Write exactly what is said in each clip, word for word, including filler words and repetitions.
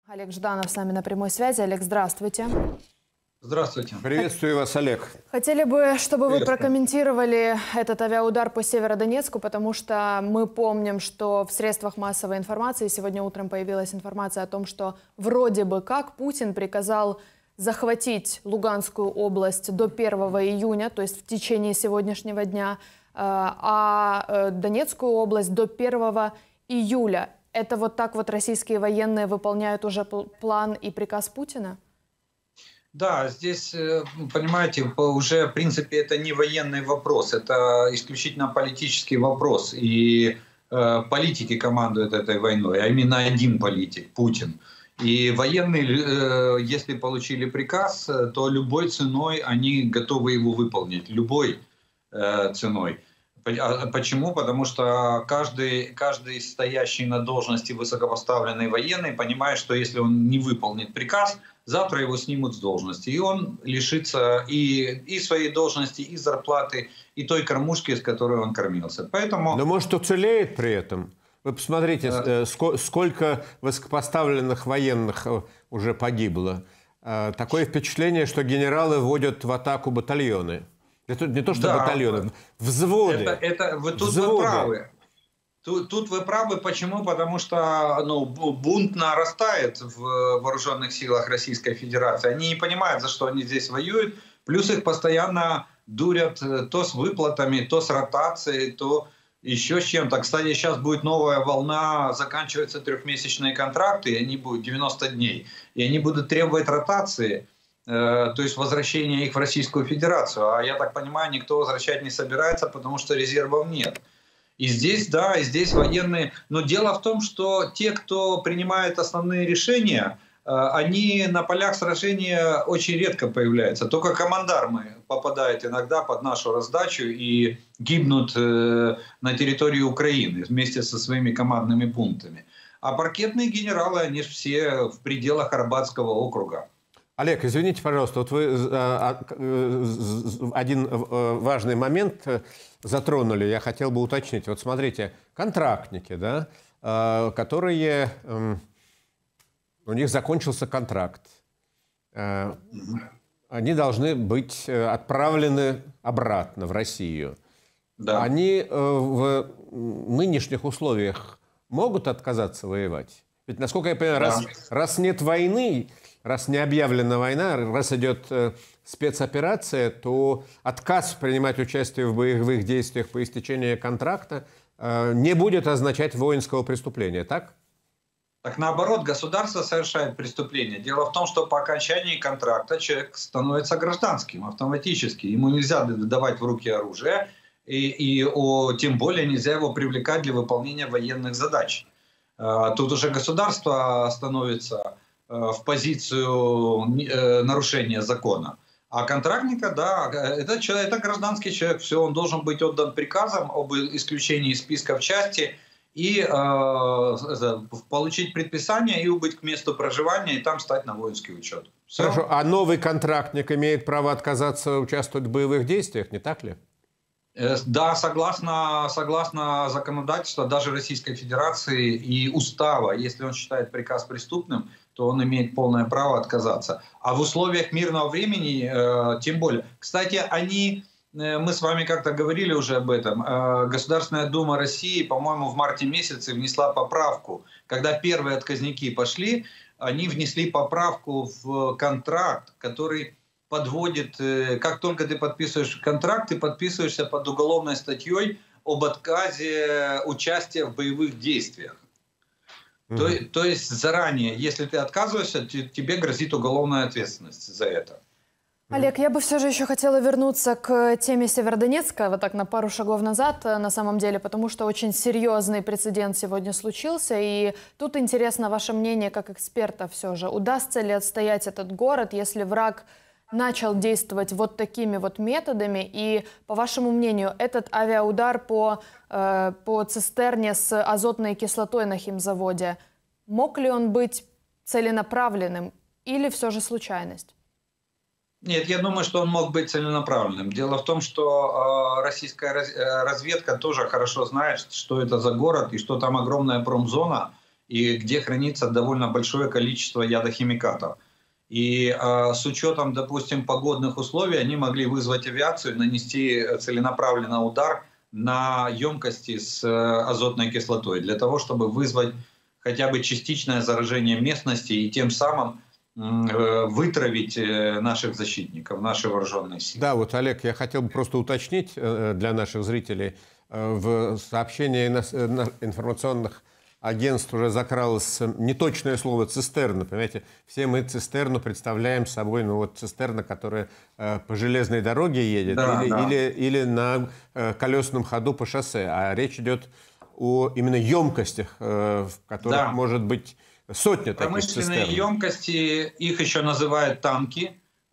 Олег Жданов с нами на прямой связи. Олег, здравствуйте. Здравствуйте. Приветствую вас, Олег. Хотели бы, чтобы вы прокомментировали этот авиаудар по Северодонецку, потому что мы помним, что в средствах массовой информации сегодня утром появилась информация о том, что вроде бы как Путин приказал захватить Луганскую область до первого июня, то есть в течение сегодняшнего дня, а Донецкую область до первого июля. Это вот так вот российские военные выполняют уже план и приказ Путина? Да, здесь, понимаете, уже в принципе это не военный вопрос, это исключительно политический вопрос. И э, политики командуют этой войной, а именно один политик, Путин. И военные, э, если получили приказ, то любой ценой они готовы его выполнить, любой э, ценой. Почему? Потому что каждый, каждый стоящий на должности высокопоставленный военный понимает, что если он не выполнит приказ, завтра его снимут с должности. И он лишится и, и своей должности, и зарплаты, и той кормушки, с которой он кормился. Поэтому... Но может уцелеет при этом? Вы посмотрите, а... сколько высокопоставленных военных уже погибло. Такое впечатление, что генералы вводят в атаку батальоны. Это не то, что да, батальоны, взводы. Это, это, вы, тут взводы. вы правы. Тут, тут вы правы. Почему? Потому что ну, бунт нарастает в вооруженных силах Российской Федерации. Они не понимают, за что они здесь воюют. Плюс их постоянно дурят то с выплатами, то с ротацией, то еще с чем-то. Кстати, сейчас будет новая волна, заканчиваются трехмесячные контракты, и они будут девяносто дней. И они будут требовать ротации. То есть возвращение их в Российскую Федерацию. А я так понимаю, никто возвращать не собирается, потому что резервов нет. И здесь, да, и здесь военные... Но дело в том, что те, кто принимает основные решения, они на полях сражения очень редко появляются. Только командармы попадают иногда под нашу раздачу и гибнут на территории Украины вместе со своими командными пунктами. А паркетные генералы, они же все в пределах Арбатского округа. Олег, извините, пожалуйста, вот вы один важный момент затронули, я хотел бы уточнить. Вот смотрите, контрактники, да, которые... У них закончился контракт. Они должны быть отправлены обратно в Россию. Да. Они в нынешних условиях могут отказаться воевать? Ведь, насколько я понимаю, да. раз, раз нет войны... Раз не объявлена война, раз идет э, спецоперация, то отказ принимать участие в боевых действиях по истечении контракта э, не будет означать воинского преступления, так? Так наоборот, государство совершает преступление. Дело в том, что по окончании контракта человек становится гражданским автоматически. Ему нельзя давать в руки оружие, и, и о, тем более нельзя его привлекать для выполнения военных задач. Э, тут уже государство становится... в позицию нарушения закона. А контрактника, да, это, человек, это гражданский человек, все, он должен быть отдан приказом об исключении из списков части и э, получить предписание и убыть к месту проживания и там стать на воинский учет. Все. Хорошо, а новый контрактник имеет право отказаться участвовать в боевых действиях, не так ли? Да, согласно, согласно законодательству даже Российской Федерации и устава, если он считает приказ преступным, то он имеет полное право отказаться. А в условиях мирного времени, э, тем более. Кстати, они, э, мы с вами как-то говорили уже об этом, э, Государственная Дума России, по-моему, в марте месяце внесла поправку. Когда первые отказники пошли, они внесли поправку в контракт, который... подводит, как только ты подписываешь контракт, ты подписываешься под уголовной статьей об отказе участия в боевых действиях. Mm-hmm. то, то есть заранее, если ты отказываешься, тебе грозит уголовная ответственность за это. Олег, я бы все же еще хотела вернуться к теме Северодонецка, вот так на пару шагов назад, на самом деле, потому что очень серьезный прецедент сегодня случился, и тут интересно ваше мнение как эксперта все же. Удастся ли отстоять этот город, если враг начал действовать вот такими вот методами? И, по вашему мнению, этот авиаудар по, э, по цистерне с азотной кислотой на химзаводе, мог ли он быть целенаправленным или все же случайность? Нет, я думаю, что он мог быть целенаправленным. Дело в том, что э, российская разведка тоже хорошо знает, что это за город и что там огромная промзона. и где хранится довольно большое количество ядохимикатов. И э, с учетом, допустим, погодных условий, они могли вызвать авиацию, нанести целенаправленный удар на емкости с э, азотной кислотой, для того, чтобы вызвать хотя бы частичное заражение местности и тем самым э, вытравить э, наших защитников, наши вооруженные силы. Да, вот, Олег, я хотел бы просто уточнить э, для наших зрителей. Э, в сообщении на, на информационных агентств уже закралось неточное слово «цистерна». Понимаете, все мы цистерну представляем собой, ну вот цистерна, которая э, по железной дороге едет, да, или, да. или, или на э, колесном ходу по шоссе. А речь идет о именно емкостях, э, в которых да. может быть сотня таких цистерн. Промышленные емкости, их еще называют танки,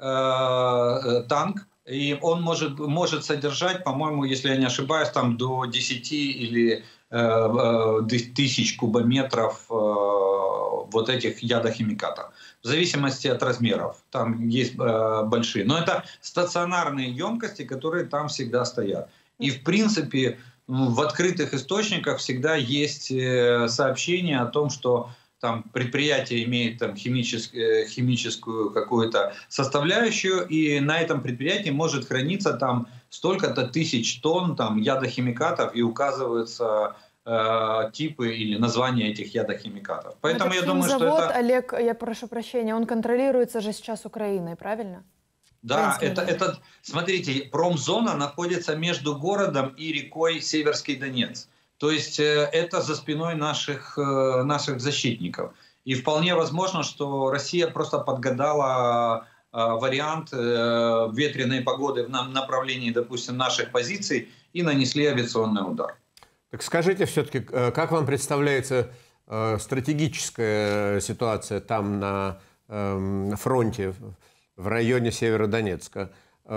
э, танк. И он может, может содержать, по-моему, если я не ошибаюсь, там до десяти или э, тысяч кубометров э, вот этих ядохимикатов. В зависимости от размеров. Там есть э, большие. Но это стационарные емкости, которые там всегда стоят. И в принципе в открытых источниках всегда есть э, сообщение о том, что там предприятие имеет там химическую, химическую какую-то составляющую, и на этом предприятии может храниться там столько-то тысяч тонн там ядохимикатов, и указываются э, типы или названия этих ядохимикатов. Поэтому Этот я думаю, завод, что это... Олег, я прошу прощения, он контролируется же сейчас Украиной, правильно? Да, это, это, смотрите, промзона находится между городом и рекой Северский Донец. То есть это за спиной наших, наших защитников. И вполне возможно, что Россия просто подгадала вариант ветреной погоды в направлении, допустим, наших позиций и нанесли авиационный удар. Так скажите все-таки, как вам представляется стратегическая ситуация там на фронте, в районе Северодонецка?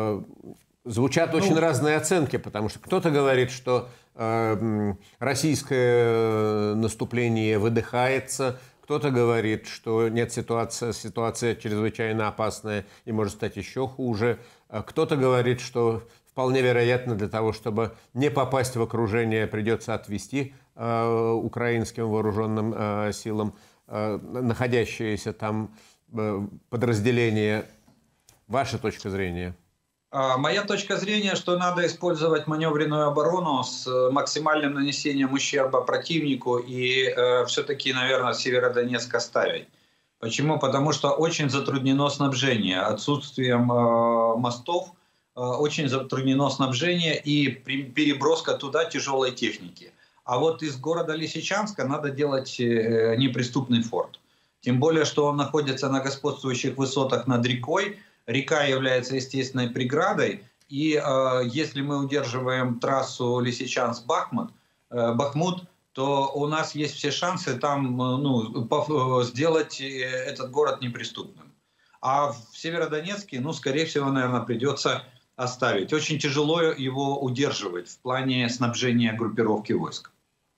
Звучат очень ну, разные оценки, потому что кто-то говорит, что э, российское наступление выдыхается, кто-то говорит, что нет, ситуация, ситуация чрезвычайно опасная и может стать еще хуже. Кто-то говорит, что вполне вероятно для того, чтобы не попасть в окружение, придется отвести э, украинским вооруженным э, силам э, находящиеся там э, подразделения. Ваша точка зрения? Моя точка зрения, что надо использовать маневренную оборону с максимальным нанесением ущерба противнику и э, все-таки, наверное, Северодонецк оставить. Почему? Потому что очень затруднено снабжение. Отсутствием э, мостов э, очень затруднено снабжение и переброска туда тяжелой техники. А вот из города Лисичанска надо делать э, неприступный форт. Тем более, что он находится на господствующих высотах над рекой. Река является естественной преградой, и э, если мы удерживаем трассу Лисичанск-Бахмут, э, Бахмут, то у нас есть все шансы там ну, по, сделать этот город неприступным. А в Северодонецке, ну, скорее всего, наверное, придется оставить. Очень тяжело его удерживать в плане снабжения группировки войск.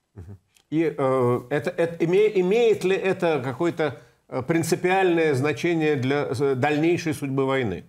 И э, это, это, име, имеет ли это какой-то принципиальное значение для дальнейшей судьбы войны?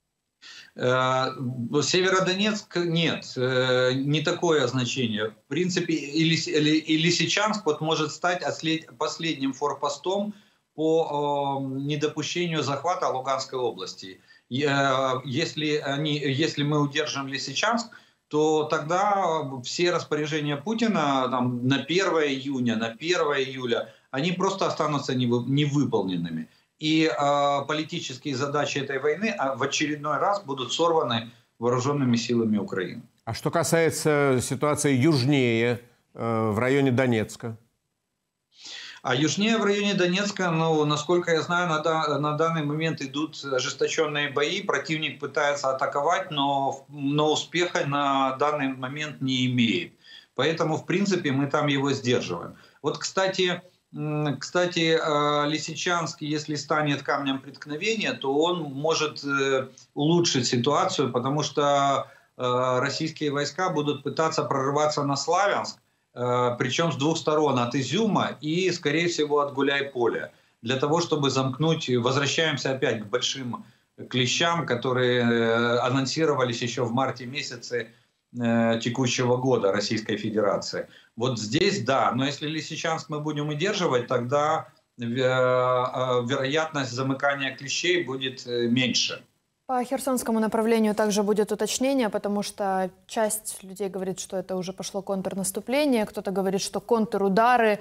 Северодонецк нет, не такое значение. В принципе, и Лисичанск вот может стать последним форпостом по недопущению захвата Луганской области. Если, они, если мы удержим Лисичанск, то тогда все распоряжения Путина там, на первое июня, на первое июля, они просто останутся невыполненными. И э, политические задачи этой войны в очередной раз будут сорваны вооруженными силами Украины. А что касается ситуации южнее, э, в районе Донецка? А южнее в районе Донецка, ну, насколько я знаю, на, на данный момент идут ожесточенные бои. Противник пытается атаковать, но, но успеха на данный момент не имеет. Поэтому, в принципе, мы там его сдерживаем. Вот, кстати... Кстати, Лисичанск, если станет камнем преткновения, то он может улучшить ситуацию, потому что российские войска будут пытаться прорываться на Славянск, причем с двух сторон, от Изюма и, скорее всего, от Гуляйполя, для того, чтобы замкнуть, возвращаемся опять к большим клещам, которые анонсировались еще в марте месяце э, текущего года Российской Федерации. Вот здесь да, но если Лисичанск мы будем удерживать, тогда э, э, вероятность замыкания клещей будет э, меньше. По Херсонскому направлению также будет уточнение, потому что часть людей говорит, что это уже пошло контрнаступление, кто-то говорит, что контрудары,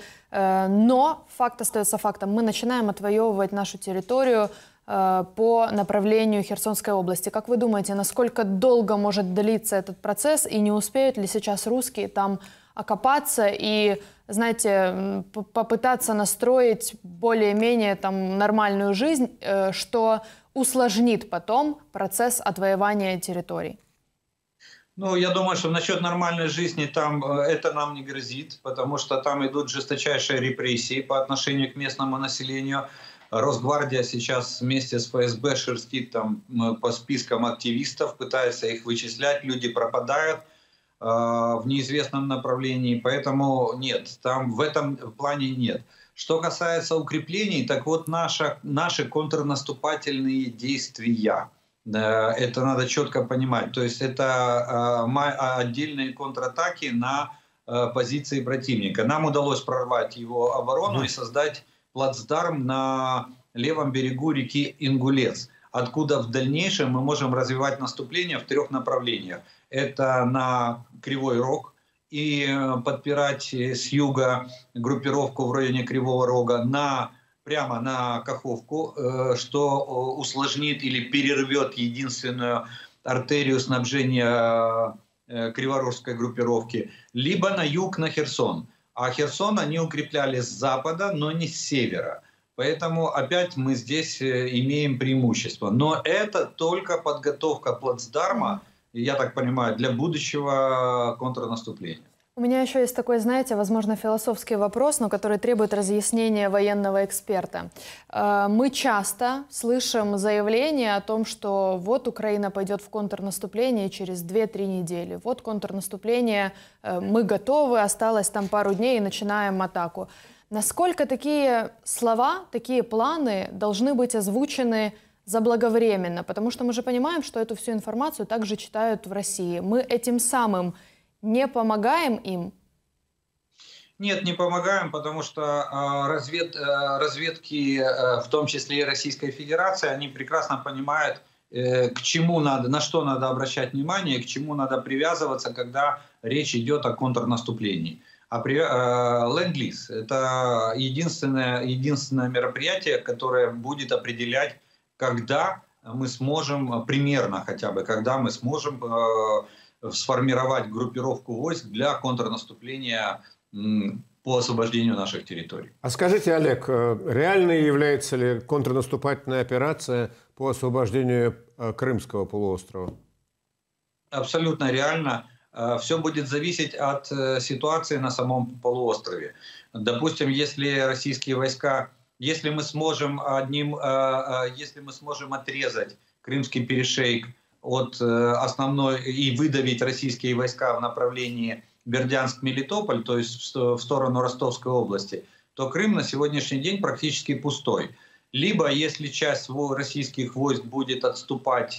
но факт остается фактом. Мы начинаем отвоевывать нашу территорию по направлению Херсонской области. Как вы думаете, насколько долго может длиться этот процесс и не успеют ли сейчас русские там окопаться и, знаете, попытаться настроить более-менее там нормальную жизнь, что усложнит потом процесс отвоевания территорий? Ну, я думаю, что насчет нормальной жизни там это нам не грозит, потому что там идут жесточайшие репрессии по отношению к местному населению. Росгвардия сейчас вместе с ФСБ шерстит там по спискам активистов, пытается их вычислять, люди пропадают э, в неизвестном направлении, поэтому нет, там в этом плане нет. Что касается укреплений, так вот наша, наши контрнаступательные действия, это надо четко понимать, то есть это отдельные контратаки на позиции противника. Нам удалось прорвать его оборону и создать плацдарм на левом берегу реки Ингулец, откуда в дальнейшем мы можем развивать наступление в трех направлениях. Это на Кривой Рог, и подпирать с юга группировку в районе Кривого Рога на, прямо на Каховку, что усложнит или перервет единственную артерию снабжения криворожской группировки, либо на юг, на Херсон. А Херсон они укрепляли с запада, но не с севера. Поэтому опять мы здесь имеем преимущество. Но это только подготовка плацдарма, я так понимаю, для будущего контрнаступления. У меня еще есть такой, знаете, возможно, философский вопрос, но который требует разъяснения военного эксперта. Мы часто слышим заявления о том, что вот Украина пойдет в контрнаступление через две-три недели. Вот контрнаступление, мы готовы, осталось там пару дней и начинаем атаку. Насколько такие слова, такие планы должны быть озвучены заблаговременно? Потому что мы же понимаем, что эту всю информацию также читают в России. Мы этим самым не помогаем им? Нет, не помогаем, потому что э, развед, э, разведки, э, в том числе и Российской Федерации, они прекрасно понимают, э, к чему надо, на что надо обращать внимание, к чему надо привязываться, когда речь идет о контрнаступлении. А при, э, ленд-лиз – это единственное, единственное мероприятие, которое будет определять, когда мы сможем, примерно хотя бы, когда мы сможем э, сформировать группировку войск для контрнаступления по освобождению наших территорий. А скажите, Олег, реальной является ли контрнаступательная операция по освобождению Крымского полуострова? Абсолютно реально. Все будет зависеть от ситуации на самом полуострове. Допустим, если российские войска, если мы сможем одним, если мы сможем отрезать Крымский перешейк от основной и выдавить российские войска в направлении Бердянск-Мелитополь, то есть в сторону Ростовской области, то Крым на сегодняшний день практически пустой. Либо, если часть российских войск будет отступать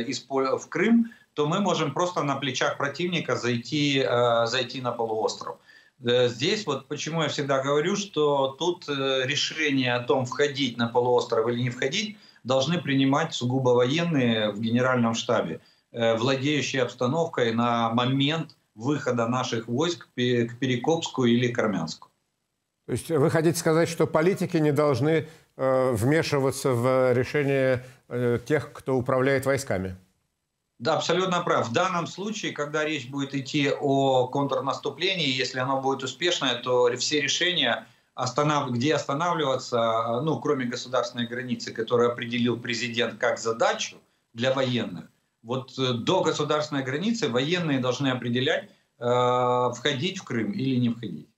в Крым, то мы можем просто на плечах противника зайти, зайти на полуостров. Здесь вот почему я всегда говорю, что тут решение о том, входить на полуостров или не входить, должны принимать сугубо военные в генеральном штабе, владеющие обстановкой на момент выхода наших войск к Перекопску или к Армянску. То есть вы хотите сказать, что политики не должны э, вмешиваться в решение э, тех, кто управляет войсками? Да, абсолютно прав. В данном случае, когда речь будет идти о контрнаступлении, если оно будет успешное, то все решения, останов... где останавливаться, ну, кроме государственной границы, которую определил президент как задачу для военных, вот до государственной границы военные должны определять, э, входить в Крым или не входить.